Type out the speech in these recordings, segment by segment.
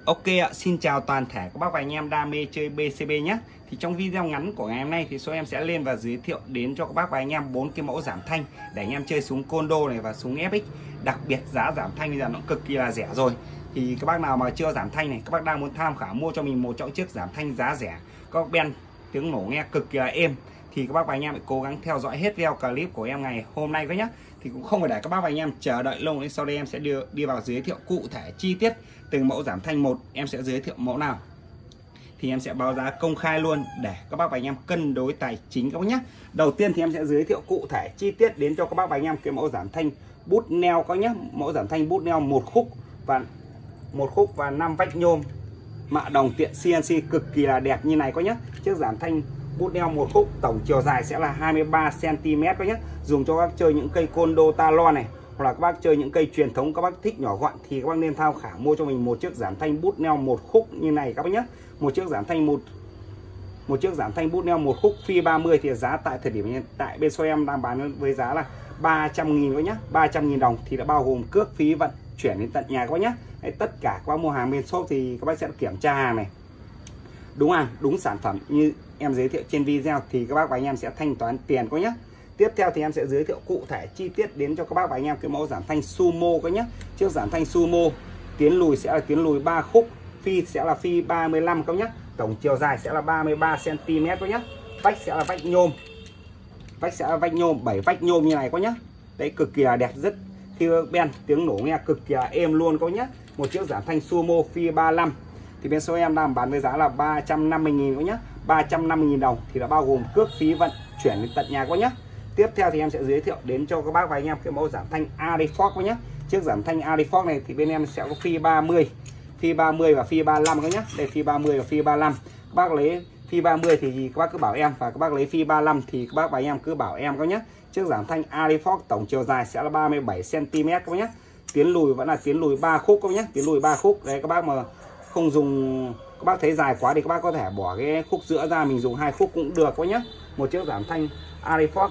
Ok ạ, xin chào toàn thể các bác và anh em đam mê chơi BCB nhé. Thì trong video ngắn của ngày hôm nay thì số em sẽ lên và giới thiệu đến cho các bác và anh em 4 cái mẫu giảm thanh để anh em chơi súng Côn Đô này và súng FX. Đặc biệt giá giảm thanh bây giờ nó cực kỳ là rẻ rồi. Thì các bác nào mà chưa giảm thanh này, các bác đang muốn tham khảo mua cho mình một trong chiếc giảm thanh giá rẻ, các bác ben tiếng nổ nghe cực kỳ là êm, thì các bác và anh em phải cố gắng theo dõi hết video clip của em ngày hôm nay với nhé. Thì cũng không phải để các bác và anh em chờ đợi lâu, nên sau đây em sẽ đi vào giới thiệu cụ thể chi tiết từng mẫu giảm thanh một. Em sẽ giới thiệu mẫu nào thì em sẽ báo giá công khai luôn để các bác và anh em cân đối tài chính các bác nhé. Đầu tiên thì em sẽ giới thiệu cụ thể chi tiết đến cho các bác và anh em cái mẫu giảm thanh bút neo các nhé. Mẫu giảm thanh bút neo một khúc và 5 vách nhôm mạ đồng tiện CNC cực kỳ là đẹp như này có nhé. Chiếc giảm thanh bút neo một khúc tổng chiều dài sẽ là 23 cm các nhé. Dùng cho các chơi những cây Côn Đô Talon này, hoặc là các bác chơi những cây truyền thống các bác thích nhỏ gọn thì các bác nên tham khảo mua cho mình một chiếc giảm thanh bút neo một khúc như này các bác nhé. Một chiếc giảm thanh bút neo một khúc phi 30 thì giá tại thời điểm hiện tại bên số em đang bán với giá là 300.000 các nhé. 300.000 đồng thì đã bao gồm cước phí vận chuyển đến tận nhà các bác nhé. Tất cả các bác mua hàng bên shop thì các bác sẽ kiểm tra hàng này đúng hàng, đúng sản phẩm như em giới thiệu trên video thì các bác và anh em sẽ thanh toán tiền có nhé. Tiếp theo thì em sẽ giới thiệu cụ thể chi tiết đến cho các bác và anh em cái mẫu giảm thanh sumo có nhé. Chiếc giảm thanh sumo tiến lùi sẽ là tiến lùi 3 khúc, phi sẽ là phi 35 các nhé. Tổng chiều dài sẽ là 33 cm các nhé. Vách sẽ là vách nhôm. Vách sẽ là vách nhôm, 7 vách nhôm như này có nhé. Đấy, cực kỳ là đẹp, rất khi ben tiếng nổ nghe cực kỳ là êm luôn có nhé. Một chiếc giảm thanh sumo phi 35 thì bên số em đang bán với giá là 350.000 có nhé. 350.000 đồng thì đã bao gồm cước phí vận chuyển đến tận nhà có nhé. Tiếp theo thì em sẽ giới thiệu đến cho các bác và anh em cái mẫu giảm thanh Adifox có nhé. Chiếc giảm thanh Adifox này thì bên em sẽ có phi 30 và phi 35 các nhé. Đây phi 30 và phi 35. Các bác lấy phi 30 thì các bác cứ bảo em, và các bác lấy phi 35 thì các bác và anh em cứ bảo em các nhé. Chiếc giảm thanh Adifox tổng chiều dài sẽ là 37 cm các nhé. Tiến lùi vẫn là tiến lùi 3 khúc các nhé. Tiến lùi 3 khúc. Đấy, các bác mà không dùng, các bác thấy dài quá thì các bác có thể bỏ cái khúc giữa ra, mình dùng 2 khúc cũng được các nhé. Một chiếc giảm thanh Adifox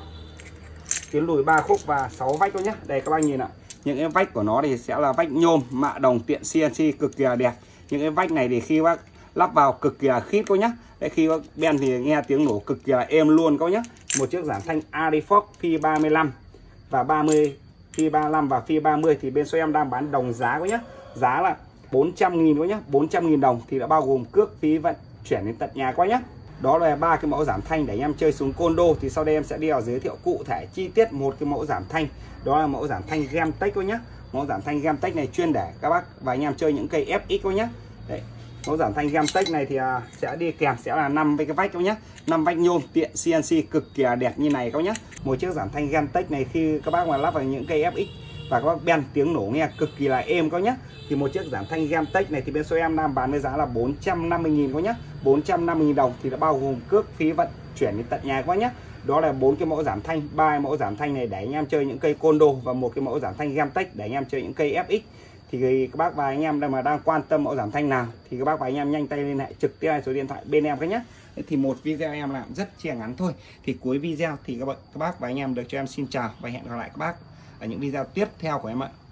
tiến lùi 3 khúc và 6 vách các nhé. Đây các bác nhìn ạ, những cái vách của nó thì sẽ là vách nhôm mạ đồng tiện CNC cực kỳ là đẹp. Những cái vách này thì khi bác lắp vào cực kỳ là khít các nhé. Đấy, khi bác ben thì nghe tiếng nổ cực kỳ là êm luôn các nhé. Một chiếc giảm thanh Adifox phi 35 và 30, phi 35 và phi 30 thì bên số em đang bán đồng giá các nhé. Giá là 400.000 các nhé. 400.000 đồng thì đã bao gồm cước phí vận chuyển đến tận nhà quá nhé. Đó là 3 cái mẫu giảm thanh để anh em chơi súng Côn Đô. Thì sau đây em sẽ đi vào giới thiệu cụ thể chi tiết một cái mẫu giảm thanh. Đó là mẫu giảm thanh Gemtech các nhé. Mẫu giảm thanh Gemtech này chuyên để các bác và anh em chơi những cây FX các nhé. Đấy, mẫu giảm thanh Gemtech này thì sẽ đi kèm sẽ là 5 cái vách các nhé. 5 vách nhôm tiện CNC cực kỳ đẹp như này các nhé. Một chiếc giảm thanh Gemtech này khi các bác mà lắp vào những cây FX và các bác ben tiếng nổ nghe cực kỳ là êm các nhé. Thì một chiếc giảm thanh Gemtech này thì bên số em đang bán với giá là 450.000 các nhé. 450.000 đồng thì đã bao gồm cước phí vận chuyển đến tận nhà các nhé. Đó là 4 cái mẫu giảm thanh, 3 mẫu giảm thanh này để anh em chơi những cây Côn Đô và một cái mẫu giảm thanh Gemtech để anh em chơi những cây FX. Thì các bác và anh em mà đang quan tâm mẫu giảm thanh nào thì các bác và anh em nhanh tay liên hệ trực tiếp số điện thoại bên em các nhé. Thì một video em làm rất chia ngắn thôi. Thì cuối video thì các bác và anh em được cho em xin chào và hẹn gặp lại các bác ở những video tiếp theo của em ạ.